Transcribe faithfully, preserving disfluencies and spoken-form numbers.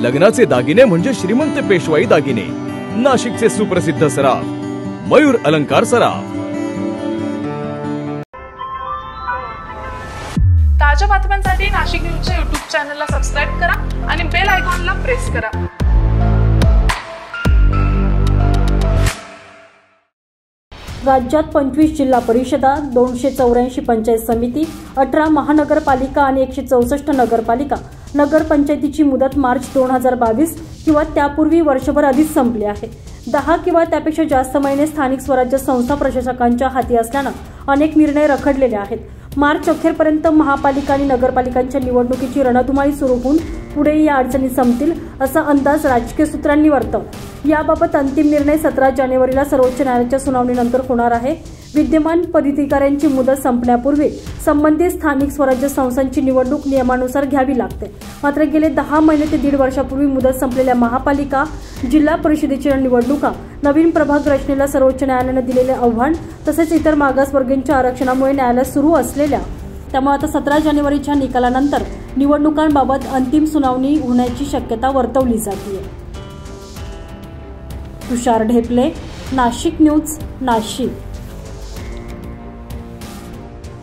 लग्नाचे दागिने म्हणजे श्रीमंत पेशवाई दागिने, नाशिकचे सुप्रसिद्ध सराफ मयूर अलंकार सराफ। ताज्या बातम्यांसाठी नाशिक न्यूजच्या यूट्यूब चॅनलला सबस्क्राइब करा आणि बेल आयकॉनला प्रेस करा। राज्यात पंचवीस जिल्हा परिषदा, दोनशे चौऱ्याऐंशी पंचायत समिती, अठरा महानगरपालिका आणि एकशे चौसष्ट नगरपालिका नगरपंचायतीची मुदत मार्च दोन हजार बावीस किंवा त्यापूर्वी वर्षभर आधीच संपली आहे। दहा किंवा त्यापेक्षा जास्त महिने स्थानिक स्वराज्य संस्था प्रशासकांच्या हाती असल्यानं अनेक निर्णय रखडलेले आहेत। मार्च अखेरपर्यंत महापालिका आणि नगरपालिकांच्या निवडणुकीची रणधुमाळी सुरू होऊन पुढे या अडचणी संपतील असा अंदाज राजकीय सूत्रांनी वर्तवला। याबाबत अंतिम निर्णय सतरा जानेवारीला सर्वोच्च न्यायालयाच्या सुनावणीनंतर होणार आहे। विद्यमान पदाधिकाऱ्यांची मुदत संपण्यापूर्वी संबंधित स्थानिक स्वराज्य संस्थांची निवडणूक नियमानुसार घ्यावी लागते। मात्र गेले दहा महिने ते दीड वर्षापूर्वी मुदत संपलेल्या महापालिका, जिल्हा परिषदेच्या निवडणुका, नवीन प्रभाग रचनेला सर्वोच्च न्यायालयाने दिलेले आव्हान तसेच इतर मागासवर्गीयांच्या आरक्षणामुळे न्यायालयात सुरू असलेल्या त्यामुळे आता सतरा जानेवारीच्या निकालानंतर निवडणुकांबाबत अंतिम सुनावणी होण्याची शक्यता वर्तवली जाते। तुषार ढेपले, नाशिक न्यूज, नाशिक।